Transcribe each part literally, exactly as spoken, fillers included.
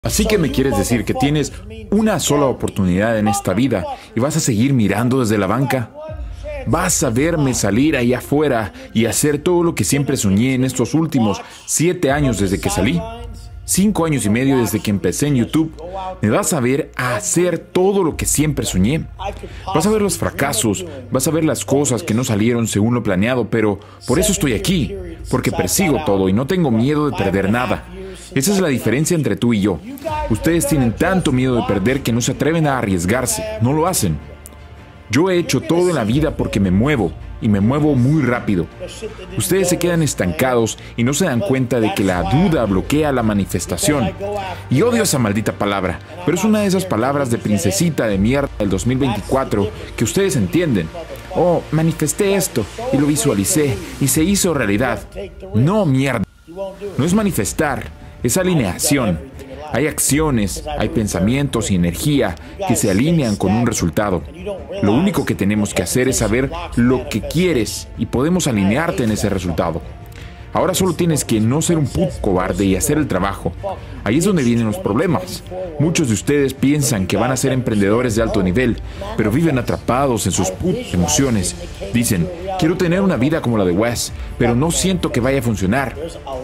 Así que me quieres decir que tienes una sola oportunidad en esta vida y vas a seguir mirando desde la banca. Vas a verme salir allá afuera y hacer todo lo que siempre soñé en estos últimos siete años desde que salí. Cinco años y medio desde que empecé en YouTube. Me vas a ver a hacer todo lo que siempre soñé. Vas a ver los fracasos, vas a ver las cosas que no salieron según lo planeado, pero por eso estoy aquí, porque persigo todo y no tengo miedo de perder nada. Esa es la diferencia entre tú y yo. Ustedes tienen tanto miedo de perder que no se atreven a arriesgarse, no lo hacen. Yo he hecho todo en la vida porque me muevo, y me muevo muy rápido. Ustedes se quedan estancados y no se dan cuenta de que la duda bloquea la manifestación. Y odio esa maldita palabra, pero es una de esas palabras de princesita de mierda del dos mil veinticuatro que ustedes entienden. Oh, manifesté esto, y lo visualicé, y se hizo realidad. No, mierda. No es manifestar, es alineación. Hay acciones, hay pensamientos y energía que se alinean con un resultado. Lo único que tenemos que hacer es saber lo que quieres y podemos alinearte en ese resultado. Ahora solo tienes que no ser un puto cobarde y hacer el trabajo. Ahí es donde vienen los problemas. Muchos de ustedes piensan que van a ser emprendedores de alto nivel, pero viven atrapados en sus putas emociones. Dicen, quiero tener una vida como la de Wes, pero no siento que vaya a funcionar.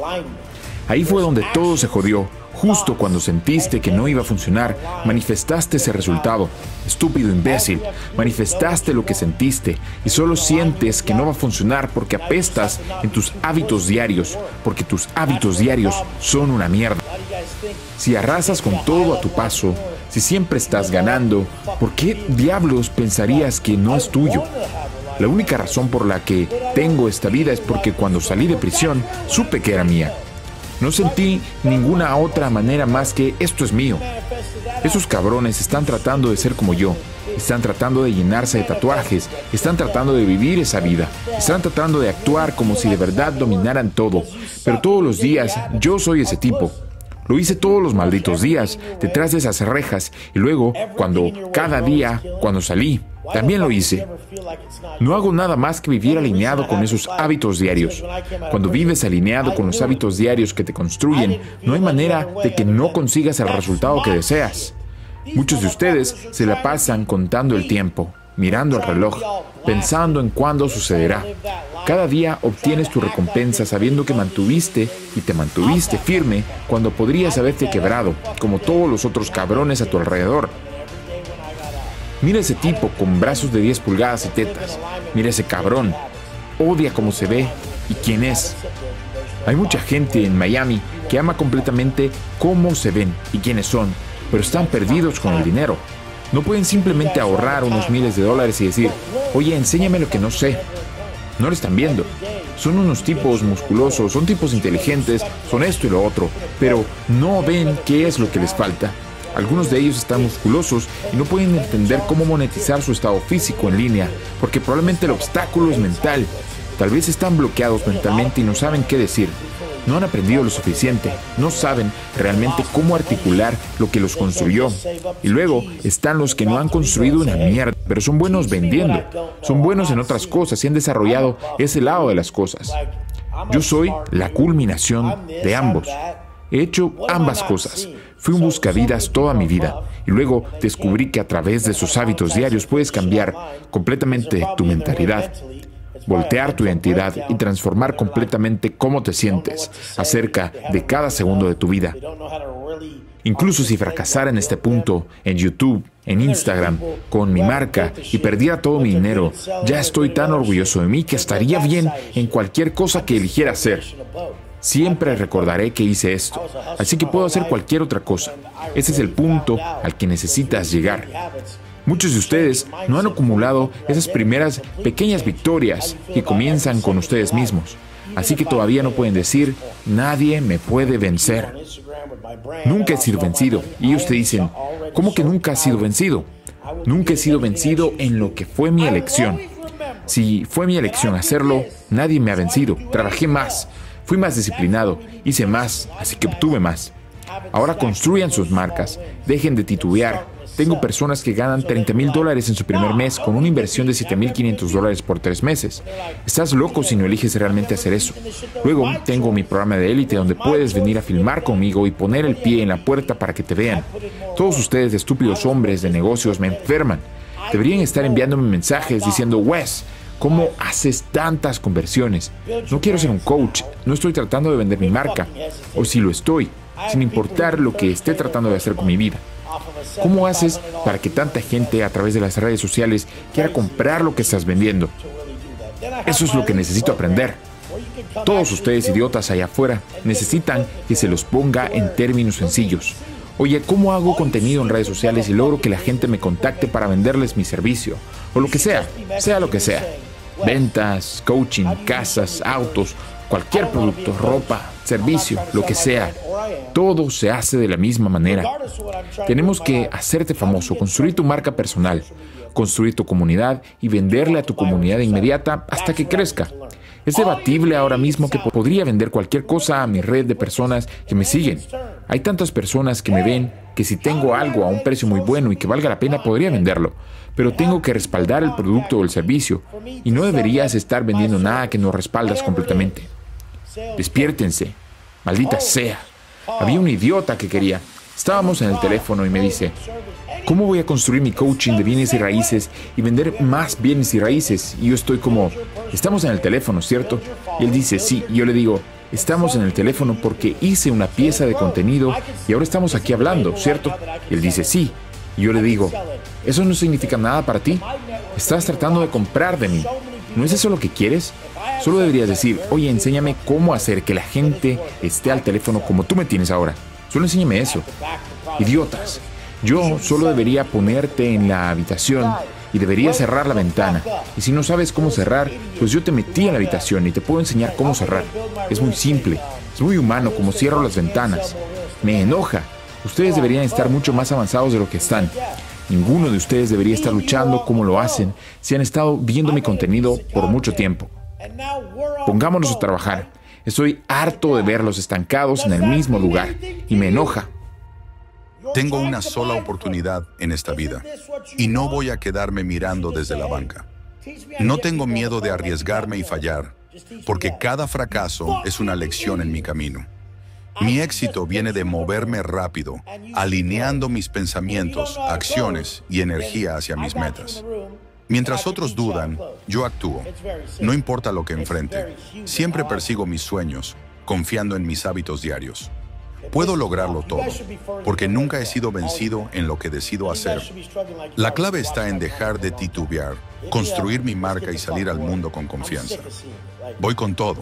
Ahí fue donde todo se jodió. Justo cuando sentiste que no iba a funcionar, manifestaste ese resultado. Estúpido imbécil, manifestaste lo que sentiste y solo sientes que no va a funcionar porque apestas en tus hábitos diarios, porque tus hábitos diarios son una mierda. Si arrasas con todo a tu paso, si siempre estás ganando, ¿por qué diablos pensarías que no es tuyo? La única razón por la que tengo esta vida es porque cuando salí de prisión, supe que era mía. No sentí ninguna otra manera más que esto es mío. Esos cabrones están tratando de ser como yo. Están tratando de llenarse de tatuajes. Están tratando de vivir esa vida. Están tratando de actuar como si de verdad dominaran todo. Pero todos los días yo soy ese tipo. Lo hice todos los malditos días, detrás de esas rejas. Y luego, cuando cada día, cuando salí, también lo hice. No hago nada más que vivir alineado con esos hábitos diarios. Cuando vives alineado con los hábitos diarios que te construyen, no hay manera de que no consigas el resultado que deseas. Muchos de ustedes se la pasan contando el tiempo, mirando el reloj, pensando en cuándo sucederá. Cada día obtienes tu recompensa sabiendo que mantuviste y te mantuviste firme cuando podrías haberte quebrado, como todos los otros cabrones a tu alrededor. Mira ese tipo con brazos de diez pulgadas y tetas. Mira ese cabrón. Odia cómo se ve y quién es. Hay mucha gente en Miami que ama completamente cómo se ven y quiénes son, pero están perdidos con el dinero. No pueden simplemente ahorrar unos miles de dólares y decir, oye, enséñame lo que no sé. No lo están viendo. Son unos tipos musculosos, son tipos inteligentes, son esto y lo otro, pero no ven qué es lo que les falta. Algunos de ellos están musculosos y no pueden entender cómo monetizar su estado físico en línea, porque probablemente el obstáculo es mental. Tal vez están bloqueados mentalmente y no saben qué decir. No han aprendido lo suficiente, no saben realmente cómo articular lo que los construyó. Y luego están los que no han construido una mierda, pero son buenos vendiendo. Son buenos en otras cosas y han desarrollado ese lado de las cosas. Yo soy la culminación de ambos. He hecho ambas cosas. Fui un buscavidas toda mi vida y luego descubrí que a través de esos hábitos diarios puedes cambiar completamente tu mentalidad, voltear tu identidad y transformar completamente cómo te sientes acerca de cada segundo de tu vida. Incluso si fracasara en este punto, en YouTube, en Instagram, con mi marca y perdiera todo mi dinero, ya estoy tan orgulloso de mí que estaría bien en cualquier cosa que eligiera hacer. Siempre recordaré que hice esto, así que puedo hacer cualquier otra cosa. Ese es el punto al que necesitas llegar. Muchos de ustedes no han acumulado esas primeras pequeñas victorias que comienzan con ustedes mismos. Así que todavía no pueden decir, nadie me puede vencer. Nunca he sido vencido. Y ellos te dicen, ¿cómo que nunca has sido vencido? Nunca he sido vencido en lo que fue mi elección. Si fue mi elección hacerlo, nadie me ha vencido. Trabajé más. Fui más disciplinado, hice más, así que obtuve más. Ahora construyan sus marcas, dejen de titubear, Tengo personas que ganan treinta mil dólares en su primer mes con una inversión de siete mil quinientos dólares por tres meses. Estás loco si no eliges realmente hacer eso. Luego, tengo mi programa de élite donde puedes venir a filmar conmigo y poner el pie en la puerta para que te vean. Todos ustedes, estúpidos hombres de negocios, me enferman. Deberían estar enviándome mensajes diciendo, Wes, ¿cómo haces tantas conversiones? No quiero ser un coach, no estoy tratando de vender mi marca. O si lo estoy, sin importar lo que esté tratando de hacer con mi vida. ¿Cómo haces para que tanta gente a través de las redes sociales quiera comprar lo que estás vendiendo? Eso es lo que necesito aprender. Todos ustedes idiotas allá afuera necesitan que se los ponga en términos sencillos. Oye, ¿cómo hago contenido en redes sociales y logro que la gente me contacte para venderles mi servicio? O lo que sea, sea lo que sea. Ventas, coaching, casas, autos, cualquier producto, ropa, servicio, lo que sea. Todo se hace de la misma manera. Tenemos que hacerte famoso, construir tu marca personal, construir tu comunidad y venderle a tu comunidad inmediata hasta que crezca. Es debatible ahora mismo que podría vender cualquier cosa a mi red de personas que me siguen. Hay tantas personas que me ven que si tengo algo a un precio muy bueno y que valga la pena podría venderlo, pero tengo que respaldar el producto o el servicio y no deberías estar vendiendo nada que no respaldas completamente. Despiértense, maldita sea. Había un idiota que quería. Estábamos en el teléfono y me dice, ¿cómo voy a construir mi coaching de bienes y raíces y vender más bienes y raíces? Y yo estoy como, estamos en el teléfono, ¿cierto? Y él dice, sí. Y yo le digo, estamos en el teléfono porque hice una pieza de contenido y ahora estamos aquí hablando, ¿cierto? Y él dice, sí. Y yo le digo, ¿eso no significa nada para ti? Estás tratando de comprar de mí. ¿No es eso lo que quieres? Solo deberías decir, oye, enséñame cómo hacer que la gente esté al teléfono como tú me tienes ahora. Solo enséñame eso. Idiotas. Yo solo debería ponerte en la habitación y debería cerrar la ventana. Y si no sabes cómo cerrar, pues yo te metí en la habitación y te puedo enseñar cómo cerrar. Es muy simple, es muy humano como cierro las ventanas. Me enoja. Ustedes deberían estar mucho más avanzados de lo que están. Ninguno de ustedes debería estar luchando como lo hacen si han estado viendo mi contenido por mucho tiempo. Pongámonos a trabajar. Estoy harto de verlos estancados en el mismo lugar y me enoja. Tengo una sola oportunidad en esta vida y no voy a quedarme mirando desde la banca. No tengo miedo de arriesgarme y fallar, porque cada fracaso es una lección en mi camino. Mi éxito viene de moverme rápido, alineando mis pensamientos, acciones y energía hacia mis metas. Mientras otros dudan, yo actúo. No importa lo que enfrente, siempre persigo mis sueños, confiando en mis hábitos diarios. Puedo lograrlo todo, porque nunca he sido vencido en lo que decido hacer. La clave está en dejar de titubear, construir mi marca y salir al mundo con confianza. Voy con todo.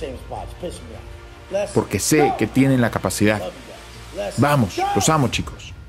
Porque sé que tienen la capacidad. Vamos, los amo, chicos.